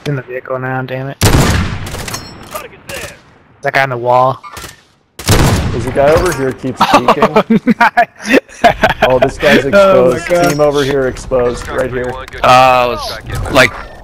In the vehicle now, damn it. That guy on the wall. There's a guy over here keeps peeking. Oh, this guy's exposed. Oh Team over here exposed, right here. Like